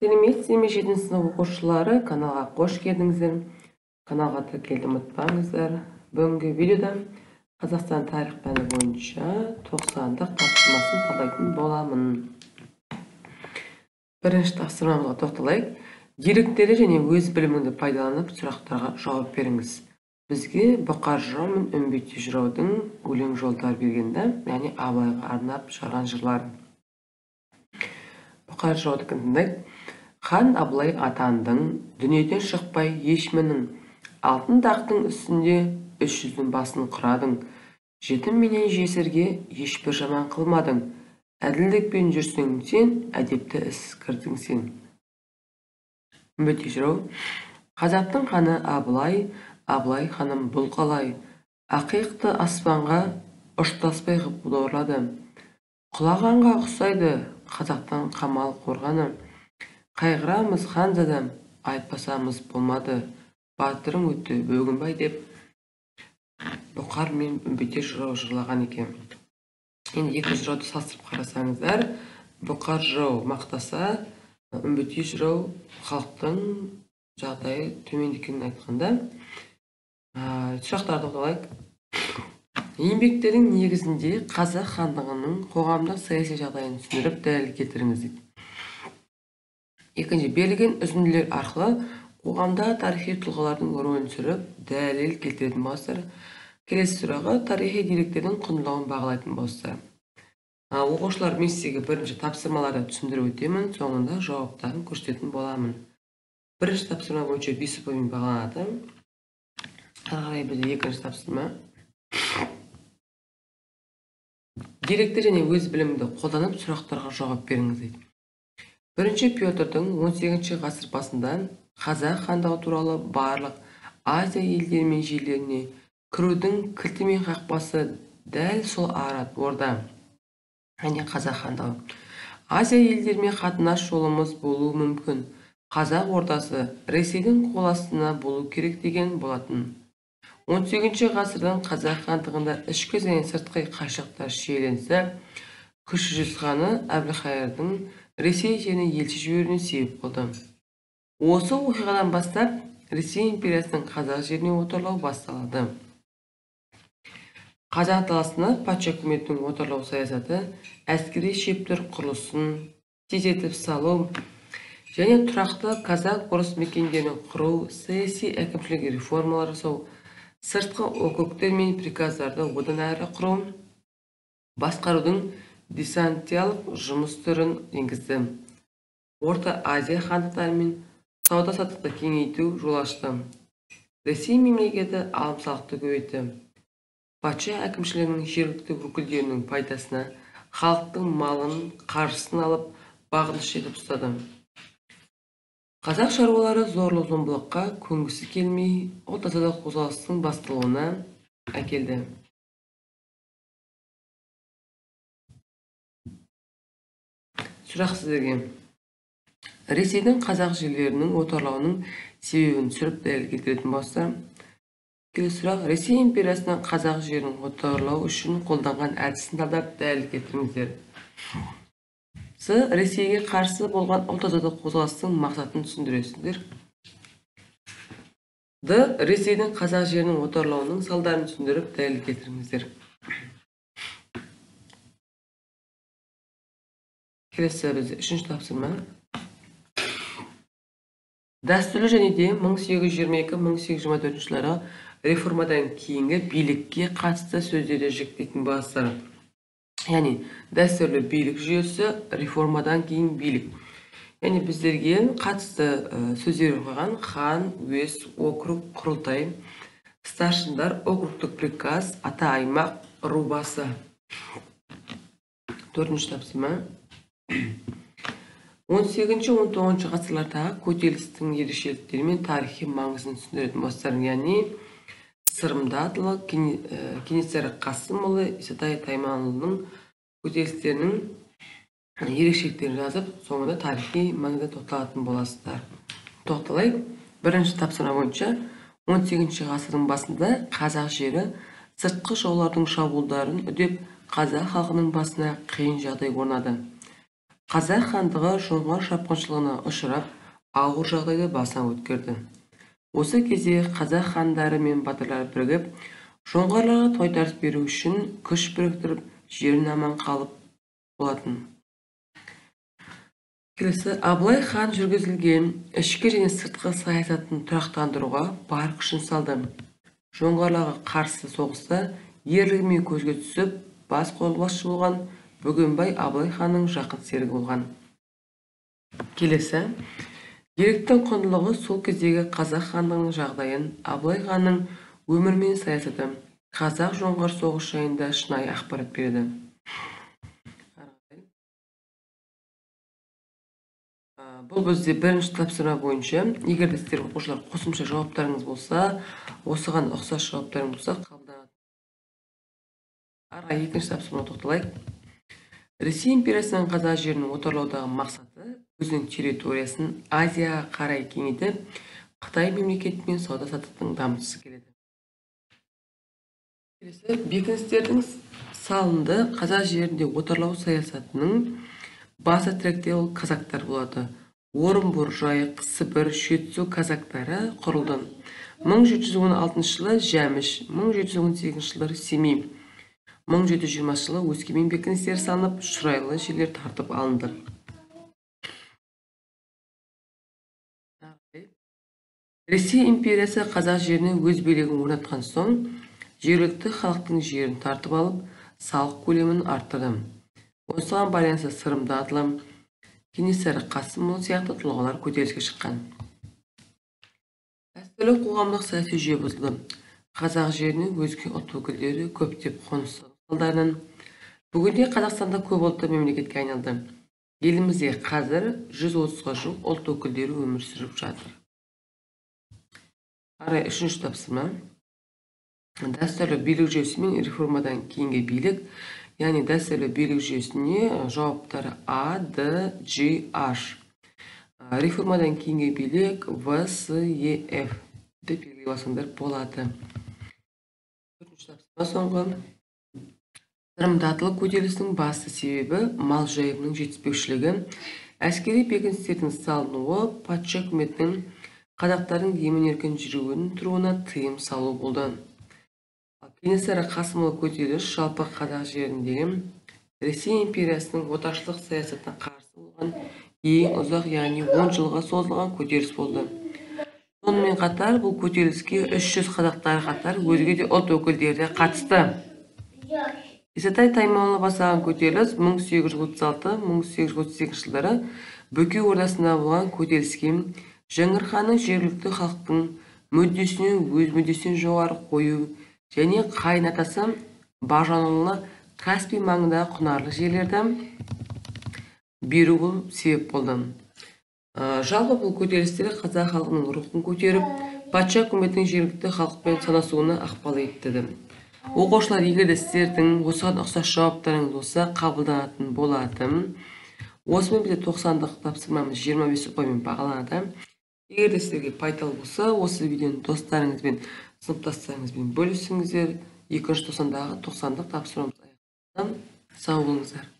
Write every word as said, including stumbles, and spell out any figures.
Сәлеметсіздер ме жетінші сынып оқушылары, каналға қош келдіңіздер. Каналға тіркелуді ұмытпаңыздар. Бүгінгі видеода Қазақстан тарих пәні бойынша тоқсандық тапсырмасын талдайтын боламын. Бірінші тапсырмамызға тоқталайық. Деректері және өз біліміңді пайдаланып сұрақтарға жауап беріңіз. Бізге Бұқар жырау мен Үмбетей жыраудың өлең жолдары бергенді, яғни Абылайға арнап шығарған жырлары. Бұқар жырауды тыңдайық. Хан Абылай атандың, дүниеден шықпай ешмінің, алтын тақтың үстінде үш жүздің басын құрадың. Жетім менен жесірге ешбір жаман қылмадың. Әділдікпен жүрсең сен, әдепті іс кірдің сен. Үмбетей жырау. Қазақтың ханы Абылай, Абылай ханым бұл қалай. Ақиықты аспанға ұштаспай ғып бұлорлады. Құлағанға ұқсайды қазақтан қамал қорғаны. Қайғырамыз ханзадам, айтпасамыз болмады. Батырың өтті бөгінбай деп Бұқар мен Үмбетей жырау жырлаған екен. Енді екі жырауды салыстырып қарасаңыздар, Бұқар жырау мақтаса, Үмбетей жырау халықтың жағдайы төмен екенін айтқанда. Сұрақтарды тоқталайық. Еңбектердің негізінде қазақ хандығының қоғамдық саяси жағдайын түсіндіріп дәлел келтіріңіз дейді. Екінші, берілген үзінділер арқылы қоғамда тарихи тұлғалардың рөлін түсіріп дәлел келтіретін болсыздар. Келесі сұрағы тарихи деректердің құндылығын бағалайтын болсыздар. Оқушылар, мен сізге бірінші тапсырмаларды түсіндіріп өтемін, соңында жауаптарын көрсететін боламын. Бірінші тапсырма бойынша бес ұпаймен бағаланады. Ары қарай бізде екінші тапсырма. Деректер және өз білімді қолданып сұрақтарға жауап беріңіз дейді. Бірінші Петрдің он сегізінші ғасыр басында қазақ хандығы туралы барлық Азия елдері мен жерлеріне кірудің кілті мен қақпасы дәл сол Арат орда, яғни қазақ хандығы. Азия елдерімен қатынас жолымыз болуы мүмкін. Қазақ ордасы Ресейдің қол астында болу керек деген болатын. он сегізінші ғасырдан қазақ хандығында ішкі және сыртқы қайшылықтар шиеленсе, кіші жүз ханы Әбілқайырдың Ресей жеріне елші жіберуіне себеп болды. Осы оқиғадан бастап Ресей империясының қазақ жеріне отарлау басталады. Қазақ даласына патша үкіметінің отарлау саясаты әскери шептер құрылысын тездетіп салу және тұрақты қазақ-орыс мекендерін құру, саяси әкімшілік реформалар жасау, сыртқы округтер мен приказдарды одан әрі құру, басқарудың десантиялық жұмыс түрін енгізді. Орта Азия хандықтарымен сауда-саттықты кеңейту жол ашты. Ресей мемлекеті алым-салықты көбейтті. Патша әкімшілігінің жергілікті өкілдерінің пайдасына халықтың малын, қаржысын алып, бағынышты етіп ұстады. Қазақ шаруалары зорлық-зомбылыққа көнгісі келмей, ұлт-азаттық қозғалыстың басталуына әкелді. Сұрақ сіздерге. Ресейдің қазақ жерлерінің отарлауының себебін түсіріп дәлел келтіретін болсыздар. Келесі сұрақ. Ресей империясының қазақ жерін отарлау үшін қолданған әдісін талдап дәлел келтіріңіздер. С. Ресейге қарсы болған ұлт-азаттық қозғалыстың мақсатын түсіндіресіздер. Д. Ресейдің қазақ жерінің отарлауының салдарын түсіндіріп дәлел келтіріңіздер. Келесі бізде үшінші тапсырма. Дәстүрлі және де мың сегіз жүз жиырма екі - мың сегіз жүз жиырма төртінші жылдары реформадан кейінгі билікке қатысты сөздерді жіктейтін болсыздар. Яғни дәстүрлі билік жүйесі, реформадан кейін билік. Яғни біздерге қатысты сөздер қойған хан, уез, округ, құрылтай, старшындар, округтік приказ, ата аймақ, рубасы. Төртінші тапсырма. он сегізінші - он тоғызыншы ғасырлардағы көтерілістің ерекшеліктері мен тарихи маңызын түсіндіретін болсыздар. Яғни Сырымды Атылы, Кенесары Қасымұлы, Исатай Тайманұлының көтерілістерінің ерекшеліктерін жазып, соңында тарихи маңызға тоқталатын боласыздар. Тоқталайық. Бірінші тапсырма бойынша он сегізінші ғасырдың басында қазақ жері сыртқы жаулардың шабуылдарын үдеп, қазақ халқының басына қиын жағдай орнады. Қазақ хандығы жоңғар шапқыншылығына ұшырап, ауыр жағдайды басынан өткерді. Осы кезде қазақ хандары мен батырлар бірігіп, жоңғарларға тойтарыс беру үшін күш біріктіріп, жерін аман қалып болатын. Келесі, Абылай хан жүргізілген ішкі және сыртқы саясатын тұрақтандыруға бар күшін салды. Жоңғарларға қарсы соғыста ерлігімен көзге түсіп, бас қолбасшы болған Бөгенбай Абылай ханның жақын серігі болған. Келесі, деректің құндылығы сол кездегі қазақ хандығының жағдайын, Абылай ханның өмірі мен саясаты, қазақ-жоңғар соғыс жайында шынайы ақпарат береді. Бұл бізде бірінші тапсырма бойынша, егер де сіздер оқушылар қосымша жауаптарыңыз болса, осыған ұқсас жауаптарыңыз болса, қабылданады. Ара екінші тапсырмаға тоқталайық. Ресей империясының қазақ жерінің отарлаудағы мақсаты өзінің территориясын Азияға қарай кеңейтіп, Қытай мемлекетімен сауда-саттықтың дамытқысы келеді. Келесі, бекіністердің салынды қазақ жерінде отарлау саясатының басы тіректе ол казактар болады. Орынбор, Жайық, Сібір, Жетісу казактары құрылды. мың жеті жүз он алтыншы жылы Жәміш, мың жеті жүз он сегізінші жылы Семей, мың жеті жүз жиырмасыншы жылы Өскемен бекіністері салынып, шұрайлы жерлер тартып алынды. Ресей империясы қазақ жеріне өз билігін орнатқан соң, жергілікті халықтың жерін тартып алып, салық көлемін арттырды. Осыған байланысты Сырымды Атылым, Кенесары Қасымұлы сияқты тұлғалар көтеріліске шыққан. Дәстүрлі қоғамдық саяси жүйе бұзылды. Қазақ жеріне өзге ұлт өкілдері көптеп қоныс салдарынан бүгінде Қазақстанда көп ұлтты мемлекетке айналды. Елімізде қазір жүз отызға жуық ұлт өкілдері өмір сүріп жатыр. Арай үшінші тапсырма. Дәстүрлі билік жүйесі мен реформадан кейінгі билік, яғни дәстүрлі билік жүйесіне жауаптары А, Д, Ж, H. Реформадан кейінгі билік В, С, Е, Ф деп белгілей алсаңдар болады. Төртінші тапсырма соңғы. Сырымды Атылым көтерілісінің басты себебі мал жайымының жетіспеушілігі, әскери бекіністердің салынуы, патша үкіметінің қазақтардың емін-еркін жүруін тұруына тыйым салу болды. Кенесары Қасымұлы көтеріліс жалпы қазақ жеріндегі Ресей империясының отаршылық саясатына қарсы болған ең ұзақ, яғни он жылға созылған көтеріліс болды. Сонымен қатар бұл көтеріліске үш жүз қазақтар қатар өзге де ұлт өкілдері қатысты. Исатай Тайманұлы бастаған көтеріліс мың сегіз жүз отыз алты - мың сегіз жүз отыз сегізінші жылдары Бөкей Ордасында болған көтеріліске Жәңгір ханның жергілікті халықтың мүддесінен өз мүддесінен жоғары қою және қайын атасы Бажанұлына Каспий маңындағы құнарлы жерлерді беру бұл себеп болды. Жалпы бұл көтерілістер қазақ халқының рухын көтеріп, патша үкіметінің жергілікті халықпен санасуына ықпал етті. Оқушылар, егер де сіздердің осыған ұқсас жауаптарыңыз болса, қабылданатын болады. Осымен бізде тоқсандық тапсырмамыз жиырма бес ұпаймен бағаланады. Егер де сіздерге пайдалы болса, осы видеоны достарыңызбен, сыныптастарыңызбен бөлісіңіздер. Екінші тоқсандағы тоқсандық тапсырмамыз аяқталды. Сау болыңыздар.